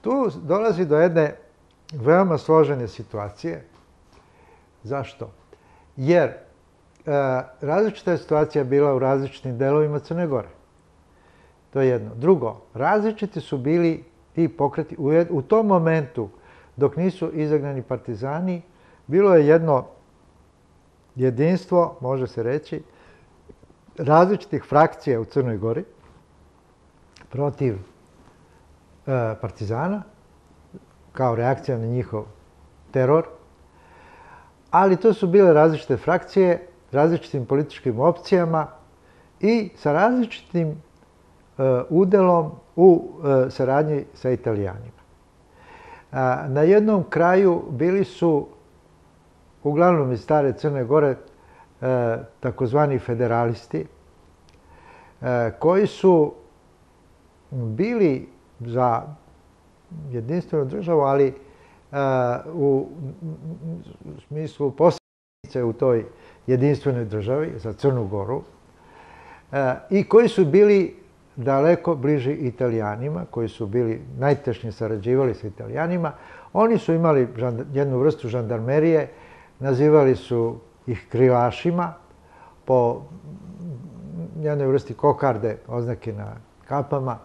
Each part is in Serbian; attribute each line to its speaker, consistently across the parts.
Speaker 1: Tu dolazi do jedne veoma složene situacije. Zašto? Jer različita je situacija bila u različitim delovima Crne Gore. To je jedno. Drugo, različiti su bili ti pokreti. U tom momentu, dok nisu izagnani partizani, bilo je jedno jedinstvo, može se reći, različitih frakcija u Crnoj Gori protiv partizana, kao reakcija na njihov teror. Ali to su bile različite frakcije, različitim političkim opcijama i sa različitim udelom u saradnji sa Italijanima. Na jednom kraju bili su, uglavnom iz stare Crne Gore, takozvani federalisti, koji su bili za jedinstvenu državu, ali u smislu posljedice u toj jedinstvenoj državi, za Crnu Goru, i koji su bili daleko bliži Italijanima, koji su bili najtešnje sarađivali sa Italijanima. Oni su imali jednu vrstu žandarmerije, nazivali su ih krilašima, po jednoj vrsti kokarde, oznake na kapama,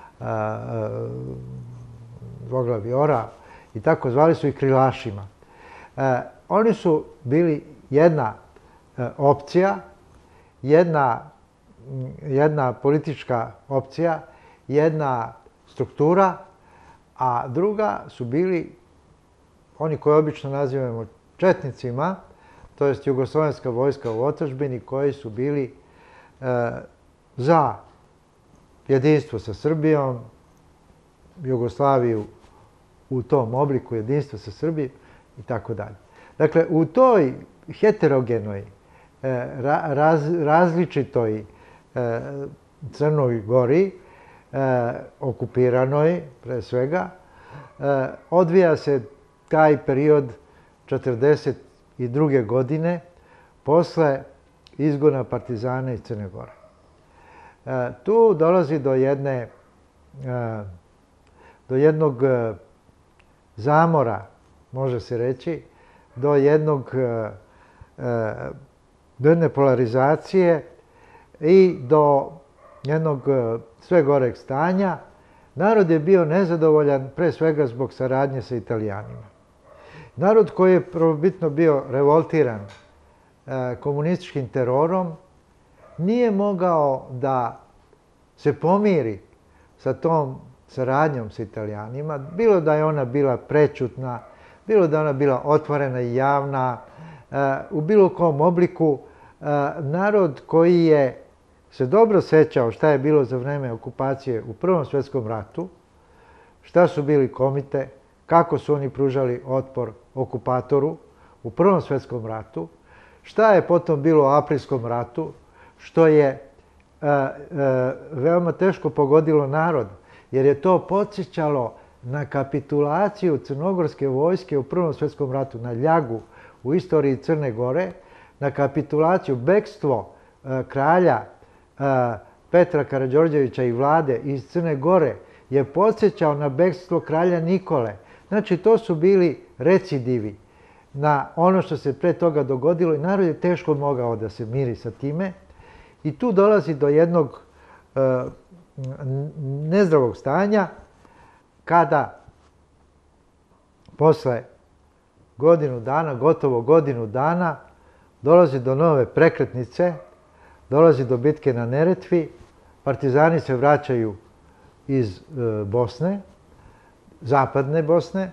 Speaker 1: dvoglavi ora, i tako zvali su ih krilašima. Oni su bili jedna opcija, jedna politička opcija, jedna struktura, a druga su bili oni koje obično nazivamo četnicima, to jest jugoslovenska vojska u otadžbini, koji su bili za jedinstvo sa Srbijom, Jugoslaviju u tom obliku jedinstva sa Srbijom i tako dalje. Dakle, u toj heterogenoj, različitoj Crnoj Gori, okupiranoj pre svega, odvija se taj period 1942. godine posle izgona partizana iz Crne Gore. Tu dolazi do jednog zamora, može se reći, do jedne polarizacije i do jednog sve goreg stanja. Narod je bio nezadovoljan pre svega zbog saradnje sa Italijanima. Narod koji je prvobitno bio revoltiran komunističkim terorom nije mogao da se pomiri sa tom saradnjom sa Italijanima, bilo da je ona bila prećutna, bilo da je ona bila otvorena i javna, u bilo kom obliku. Narod koji je se dobro sećao šta je bilo za vreme okupacije u Prvom svjetskom ratu, šta su bili komite, kako su oni pružali otpor okupatoru u Prvom svjetskom ratu, šta je potom bilo u Aprilskom ratu, što je veoma teško pogodilo narod, jer je to podsjećalo na kapitulaciju crnogorske vojske u Prvom svjetskom ratu, na ljagu u istoriji Crne Gore, na kapitulaciju, bekstvo kralja Petra Karađorđevića i vlade iz Crne Gore je podsjećao na bekstvo kralja Nikole. Znači, to su bili recidivi na ono što se pre toga dogodilo i narod je teško mogao da se miri sa time. I tu dolazi do jednog nezdravog stanja kada posle godinu dana, gotovo godinu dana, dolazi do nove prekretnice, dolazi do bitke na Neretvi, partizani se vraćaju iz Bosne, zapadne Bosne,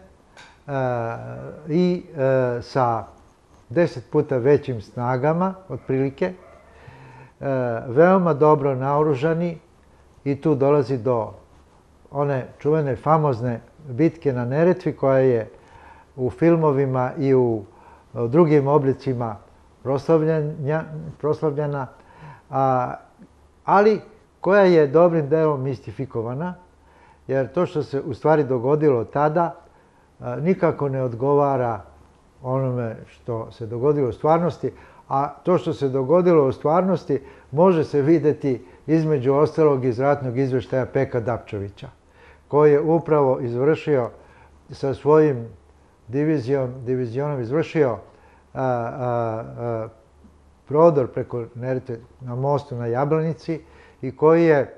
Speaker 1: i sa 10 puta većim snagama, otprilike, veoma dobro naoružani, i tu dolazi do one čuvene famozne bitke na Neretvi koja je u filmovima i u drugim oblicima proslavljena, ali koja je dobrim delom mistifikovana, jer to što se u stvari dogodilo tada nikako ne odgovara onome što se dogodilo u stvarnosti, a to što se dogodilo u stvarnosti može se videti između ostalog iz ratnog izveštaja Peka Dapčevića, koji je upravo izvršio sa svojim divizionom izvršio prodor preko Neretve na mostu na Jablanici i koji je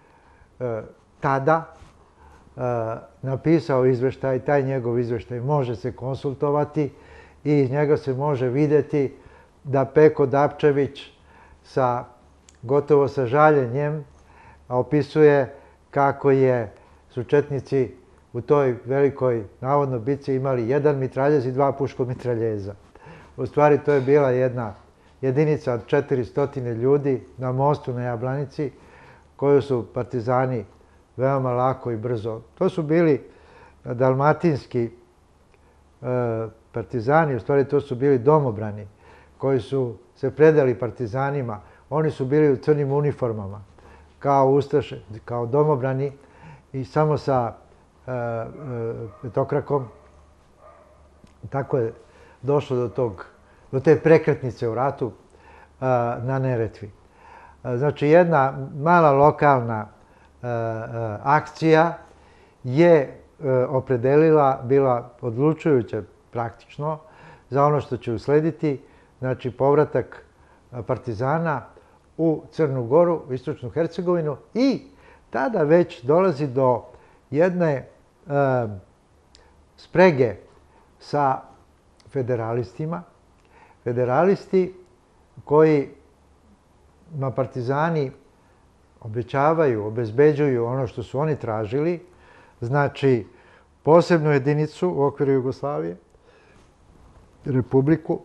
Speaker 1: tada napisao izveštaj. Taj njegov izveštaj može se konsultovati i iz njega se može vidjeti da Peko Dapčević gotovo sa žaljenjem opisuje kako su četnici u toj velikoj navodno bitci imali jedan mitraljez i dva puškomitraljeza. U stvari to je bila jedna jedinica od 400 ljudi na mostu na Jablanici koju su partizani veoma lako i brzo. To su bili dalmatinski partizani, u stvari to su bili domobrani koji su se predali partizanima. Oni su bili u crnim uniformama kao ustaše, kao domobrani i samo sa petokrakom. Tako je došlo do te prekretnice u ratu na Neretvi. Znači, jedna mala lokalna akcija je opredelila, bila odlučujuća praktično za ono što će uslediti, znači povratak partizana u Crnu Goru, u Istočnu Hercegovinu, i tada već dolazi do jedne sprege sa federalistima. Federalisti kojima partizani obećavaju, obezbeđuju ono što su oni tražili, znači posebnu jedinicu u okviru Jugoslavije, republiku,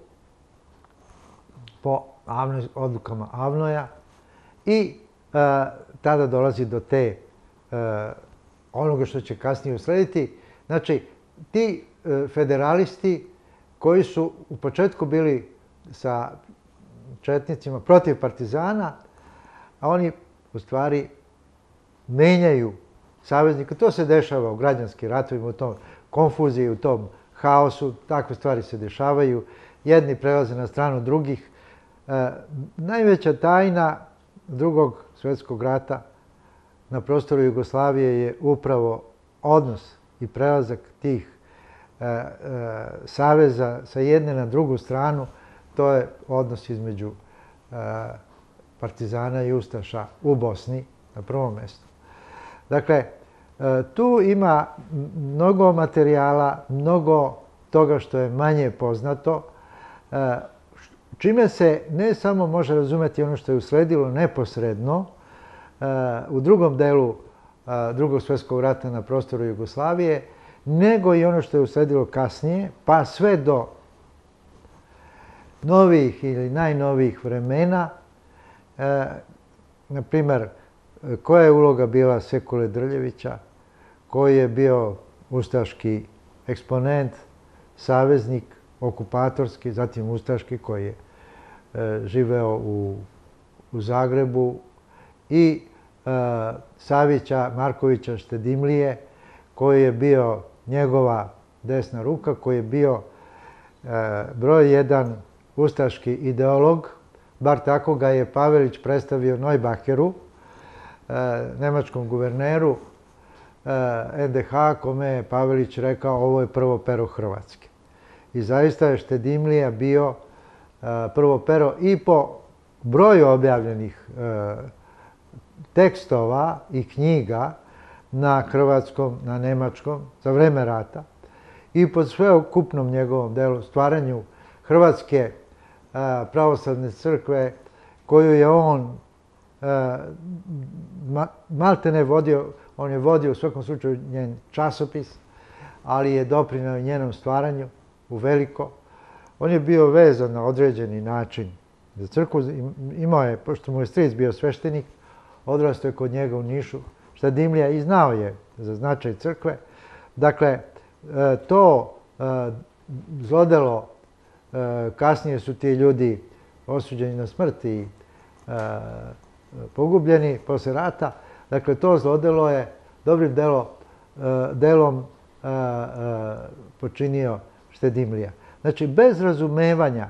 Speaker 1: po odlukama Avnoja, i tada dolazi do onoga što će kasnije uslediti. Znači, ti federalisti koji su u početku bili sa četnicima protiv partizana, a oni u stvari menjaju saveznika. To se dešava u građanskim ratovima, u tom konfuziji, u tom haosu. Takve stvari se dešavaju. Jedni prelaze na stranu drugih. Najveća tajna Drugog svjetskog rata na prostoru Jugoslavije je upravo odnos i prelazak tih saveza sa jedne na drugu stranu. To je odnos između partizana i ustaša u Bosni na prvom mjestu. Dakle, tu ima mnogo materijala, mnogo toga što je manje poznato, čime se ne samo može razumjeti ono što je usledilo neposredno u drugom delu Drugog svjetskog rata na prostoru Jugoslavije, nego i ono što je usledilo kasnije, pa sve do novih ili najnovijih vremena. Na primjer, koja je uloga bila Sekule Drljevića, koji je bio ustaški eksponent, saveznik, okupatorski, zatim ustaški, koji je živeo u Zagrebu, i Savića Markovića Štedimlije, koji je bio njegova desna ruka, koji je bio broj jedan ustaški ideolog, bar tako ga je Pavelić predstavio Neubacheru, nemačkom guverneru NDH, kome je Pavelić rekao ovo je prvo pero Hrvatske. I zaista je Štedimlija bio prvo pero i po broju objavljenih tekstova i knjiga na hrvatskom, na nemačkom, za vreme rata, i po sveukupnom njegovom delu, stvaranju Hrvatske pravoslavne crkve, koju je on maltene vodio. On je vodio u svakom slučaju njen časopis, ali je doprineo njenom stvaranju u veliko. On je bio vezan na određeni način za crkvu. Imao je, pošto mu je stric bio sveštenik, odrastao je kod njega u Nišu, Štedimlija, i znao je za značaj crkve. Dakle, to zlodelo, kasnije su ti ljudi osuđeni na smrt i pogubljeni posle rata. Dakle, to zlodelo je dobrim delom počinio Štedimlija. Znači, bez razumevanja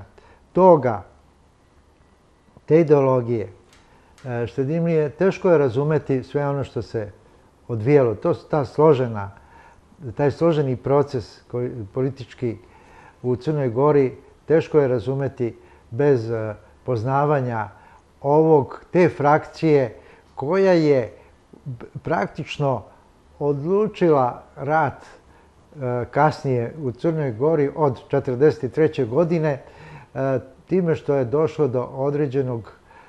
Speaker 1: te ideologije Štedimlije, teško je razumeti sve ono što se odvijalo. Taj složeni proces politički u Crnoj Gori teško je razumeti bez poznavanja te frakcije koja je praktično odlučila rat kasnije u Crnoj Gori od 1943. godine time što je došlo do određenog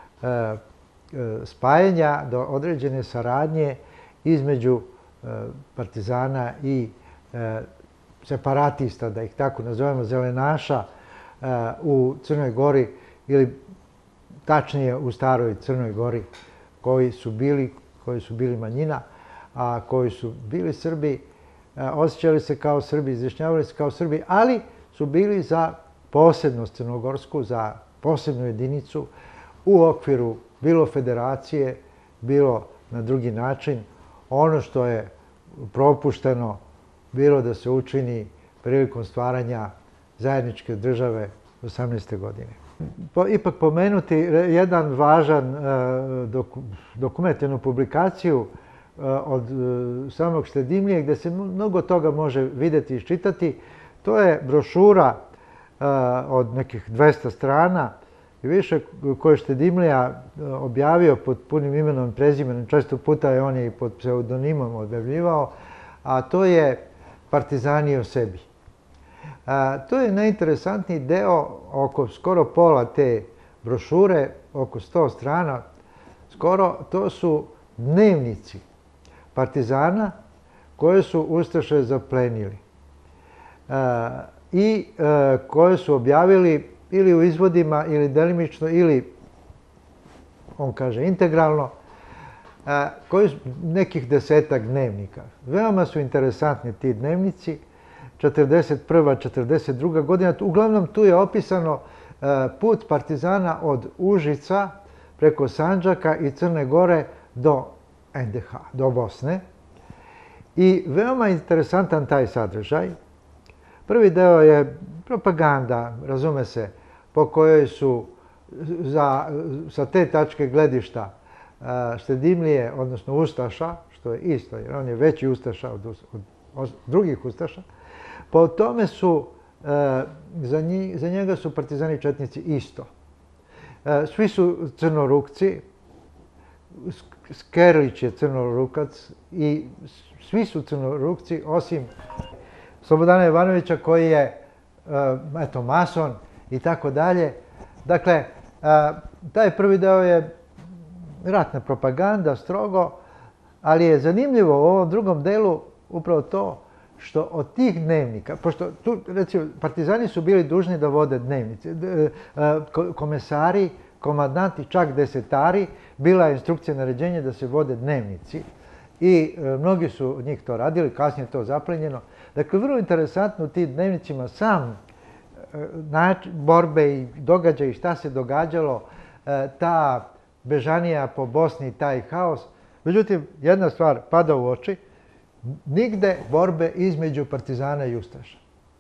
Speaker 1: spajanja, do određene saradnje između partizana i separatista, da ih tako nazovemo, zelenaša u Crnoj Gori ili tačnije u staroj Crnoj Gori koji su bili manjina, a koji su bili Srbi, osjećali se kao Srbi, izjašnjavali se kao Srbi, ali su bili za posebnost crnogorsku, za posebnu jedinicu u okviru bilo federacije, bilo na drugi način. Ono što je propušteno bilo da se učini prilikom stvaranja zajedničke države 18. godine. Ipak pomenuti jedan važan dokument, jednu publikaciju od samog Štedimlije gdje se mnogo toga može vidjeti i iščitati. To je brošura od nekih 200 strana i više koju je Štedimlija objavio pod punim imenom i prezimenom. Često puta je on i pod pseudonimom objavljivao, a to je Partizani o sebi. To je najinteresantniji deo, oko skoro pola te brošure, oko 100 strana, skoro to su dnevnici partizana koje su ustaše zaplenili i koje su objavili ili u izvodima ili delimično ili, on kaže, integralno, koji su nekih 10-ak dnevnika. Veoma su interesantni ti dnevnici. 41. 42. godina. Uglavnom tu je opisano put partizana od Užica preko Sandžaka i Crne Gore do NDH, do Bosne. I veoma interesantan taj sadržaj. Prvi deo je propaganda, razume se, po kojoj su sa te tačke gledišta Štedimlije, odnosno Ustaša, što je isto, jer on je veći Ustaša od drugih Ustaša, po tome su, za njega su partizani i četnici isto. Svi su crnorukci, Skerlić je crnorukac i svi su crnorukci osim Slobodana Jovanovića koji je, eto, mason i tako dalje. Dakle, taj prvi deo je ratna propaganda, strogo, ali je zanimljivo u ovom drugom delu upravo to što od tih dnevnika, pošto tu, recimo, partizani su bili dužni da vode dnevnice, komesari, komandanti, čak desetari, bila je instrukcija, naređenje da se vode dnevnici i mnogi su od njih to radili, kasnije je to zaplenjeno. Dakle, vrlo interesantno u tim dnevnicima sam način borbe i događaj, šta se događalo, ta bežanija po Bosni, taj haos. Međutim, jedna stvar pada u oči, nigde borbe između partizana i ustaša.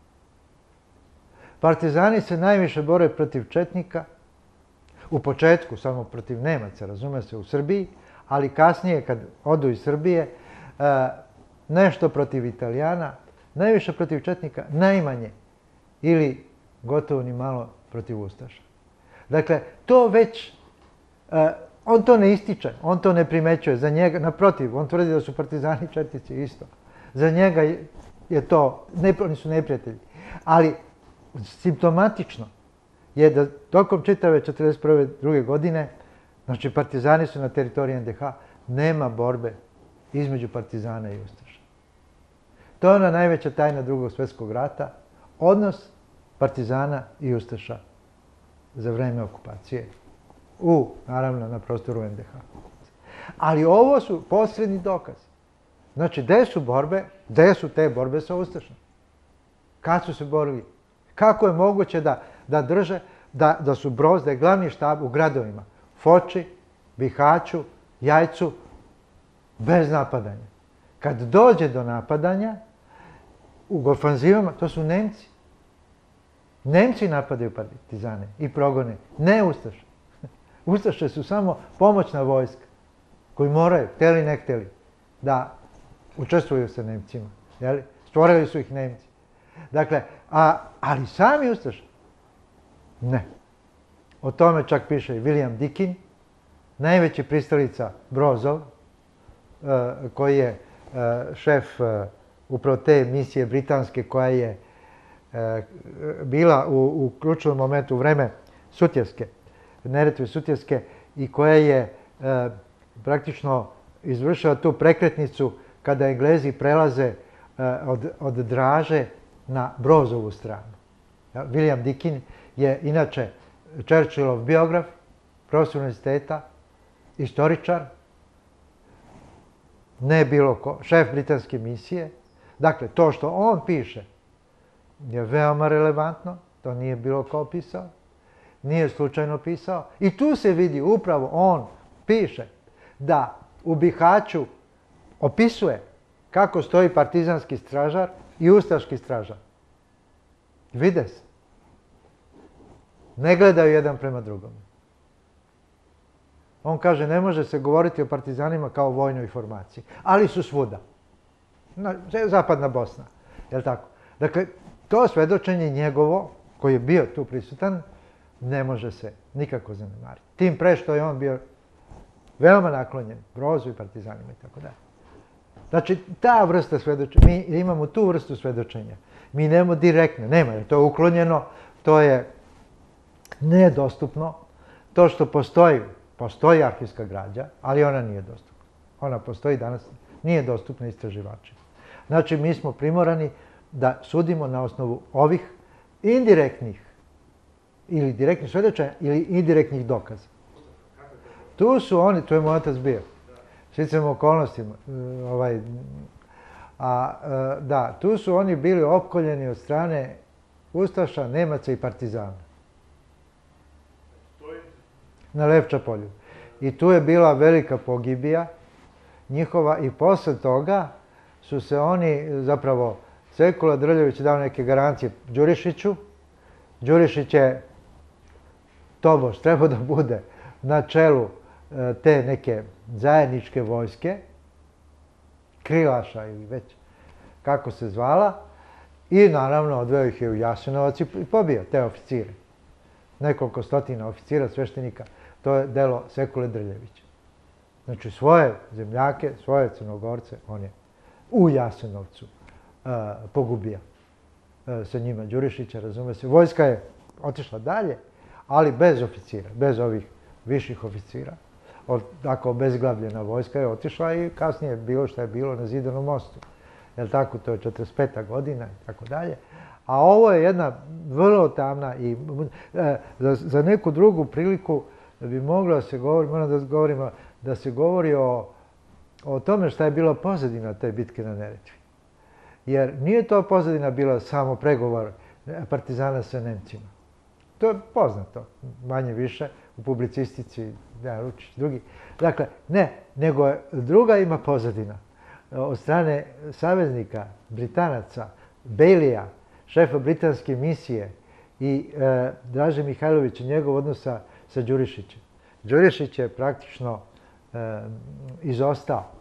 Speaker 1: Partizani se najviše bore protiv četnika, u početku samo protiv Nemaca, razume se, u Srbiji, ali kasnije kad odu iz Srbije, nešto protiv Italijana, najviše protiv četnika, najmanje ili gotovo ni malo protiv ustaša. Dakle, to već, on to ne ističe, on to ne primećuje, za njega, naprotiv, on tvrdi da su partizani i četnici isto. Za njega je to, oni su neprijatelji. Ali simptomatično je da tokom čitave 1941. druge godine, znači partizani su na teritoriji NDH, nema borbe između partizana i ustaša. To je ona najveća tajna Drugog svjetskog rata, odnos partizana i ustaša za vreme okupacije, naravno, na prostoru NDH. Ali ovo su posredni dokaz. Znači, gde su borbe, gde su te borbe sa ustašom? Kad su se borili? Kako je moguće da drže, da su Broz, da je glavni štab u gradovima? Foči, Bihaću, Jajcu, bez napadanja. Kad dođe do napadanja, u ofanzivama, to su Nemci. Nemci napadaju partizane i progone, ne ustaše. Ustaše su samo pomoćna vojska, koji moraju, hteli ne hteli, da učestvuju sa Nemcima. Stvorili su ih Nemci. Dakle, ali sami ustaše? Ne. O tome čak piše i William Dickin, najveći pristalica Brozov, koji je šef upravo te misije britanske koja je bila u ključnom momentu u vreme Sutjeske, Neretve Sutjeske, i koja je praktično izvršila tu prekretnicu kada Englezi prelaze od Draže na Brozovu stranu. William Dickin je inače Churchillov biograf, profesor univerziteta, istoričar, ne bilo ko, šef britanske misije. Dakle, to što on piše je veoma relevantno, to nije bilo ko pisao, nije slučajno pisao. I tu se vidi, upravo on piše da u Bihaću opisuje kako stoji partizanski stražar i ustaški stražar. Vide se. Ne gledaju jedan prema drugom. On kaže, ne može se govoriti o partizanima kao o vojnoj formaciji, ali su svuda. Zapadna Bosna, je li tako? Dakle, to svedočenje njegovo, koji je bio tu prisutan, ne može se nikako zanemariti. Tim pre što je on bio veoma naklonjen Brozu i partizanima i tako dalje. Znači, ta vrsta svedočenja, mi imamo tu vrstu svedočenja. Mi nemamo direktno, nema, jer to je uklonjeno, to je nedostupno. To što postoji arhivska građa, ali ona nije dostupna. Ona postoji danas, nije dostupna istraživačima. Znači, mi smo primorani da sudimo na osnovu ovih indirektnih ili direktnih svedočenja ili indirektnih dokaza. Tu su oni, tu je moj otac bio, sticam okolnostima, da, tu su oni bili opkoljeni od strane ustaša, Nemaca i partizana. Na Levča polju. I tu je bila velika pogibija njihova i posle toga su se oni, zapravo, Sekula Drljević je dao neke garancije Đurišiću. Đurišić je tobož trebao da bude na čelu te neke zajedničke vojske, Krilaša ili već kako se zvala, i naravno odveo ih je u Jasenovac i pobio te oficire. Nekoliko stotina oficira, sveštenika. To je delo Sekule Drljevića. Znači svoje zemljake, svoje Crnogorce, on je u Jasenovcu pogubio sa njima Đurišića, razume se. Vojska je otišla dalje, ali bez oficira, bez ovih viših oficira. Tako obezglavljena vojska je otišla i kasnije je bilo što je bilo na Zidanom mostu. Jel' tako, to je 45. godina i tako dalje. A ovo je jedna vrlo tamna i za neku drugu priliku bi moglo da se govori, moram da se govori o tome šta je bila pozadina te bitke na Neretvi. Jer nije to pozadina bila samo pregovor partizana sa Nemcima. To je poznato, manje više, u publicistici, Dejan Ručić, drugi. Dakle, ne, nego druga ima pozadina. Od strane saveznika, Britanaca, Bejlija, šefa britanske misije i Draže Mihajlovića, njegov odnos sa Đurišićem. Đurišić je praktično izostao.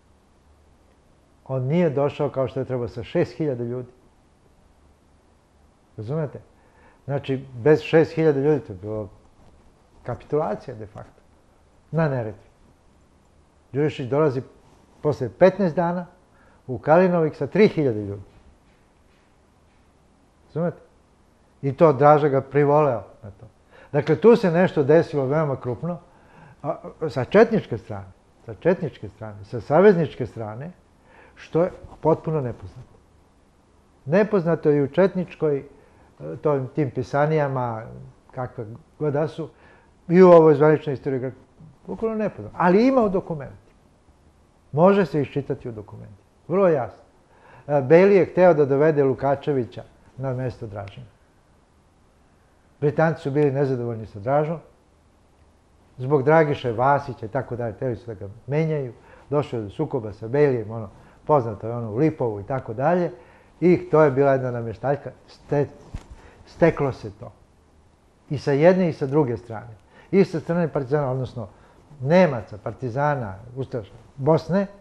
Speaker 1: On nije došao kao što je trebao sa 6.000 ljudi. Razumete? Znači, bez 6.000 ljudi to je bilo kapitulacija de facto na Neretvi. Đurišić dolazi posle 15 dana u Kalinovik sa 3.000 ljudi. Razumete? I to Draža ga privoleo na to. Dakle, tu se nešto desilo veoma krupno sa četničke strane, sa savezničke strane, što je potpuno nepoznato. Nepoznato je i u četničkoj, tim pisanijama, kakve god da su, i u ovoj zvaničnoj istoriji, bukvalno nepoznato. Ali ima u dokumentima. Može se iščitati u dokumentima. Vrlo jasno. Bejli je hteo da dovede Lukačevića na mesto Dražina. Britanci su bili nezadovoljni sa Dražom, zbog Dragiše Vasića i tako dalje, hteli su da ga menjaju, došlo je do sukoba sa Bejlijem, poznato je u Lipovu i tako dalje, i to je bila jedna namještaljka, steklo se to. I sa jedne i sa druge strane. I sa strane partizana, odnosno Nemaca, partizana, ustaša Bosne,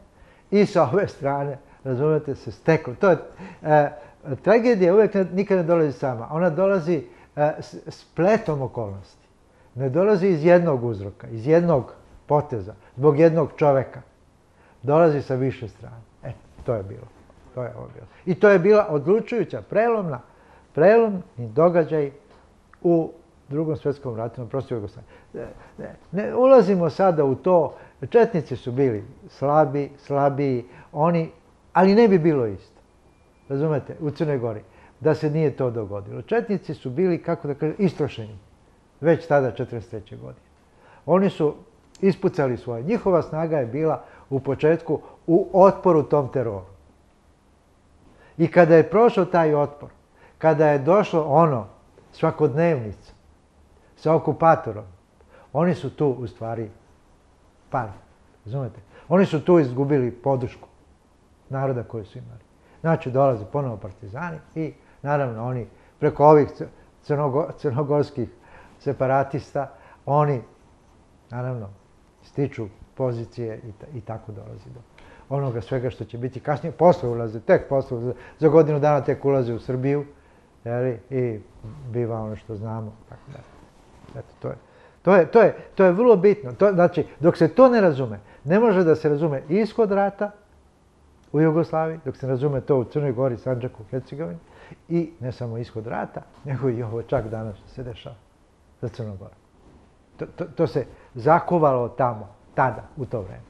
Speaker 1: i sa ove strane, razumete, se steklo. To je, tragedija uvijek nikad ne dolazi sama. Ona dolazi spletom okolnosti. Ne dolazi iz jednog uzroka, iz jednog poteza, zbog jednog čoveka. Dolazi sa više strane. To je bilo. To je ovo bilo. I to je bila odlučujuća, prelomni događaj u Drugom svjetskom ratu na prostoru Jugoslavije. Ne ulazimo sada u to. Četnici su bili slabiji, ali ne bi bilo isto. Razumete, u Crnoj Gori, da se nije to dogodilo. Četnici su bili, kako da kažem, istrošeni. Već tada, 1943. godine. Oni su ispucali svoje. Njihova snaga je bila u početku u otporu tom teroru. I kada je prošao taj otpor, kada je došlo ono, svakodnevnica, sa okupatorom, oni su tu u stvari pali. Razumete? Oni su tu izgubili podršku naroda koju su imali. Znači, dolaze ponovo partizani i naravno oni preko ovih crnogorskih separatista, oni naravno stiču pozicije i tako dolazi do onoga svega što će biti kasnije. Posle ulaze, za godinu dana tek ulaze u Srbiju i biva ono što znamo. Eto, to je vrlo bitno. Znači, dok se to ne razume, ne može da se razume ishod rata u Jugoslaviji, dok se ne razume to u Crnoj Gori, Sandžaku, Hercegovini, i ne samo ishod rata, nego i ovo čak danas što se dešava za Crnu Goru. To se zakuvalo tamo, tada, u to vreme.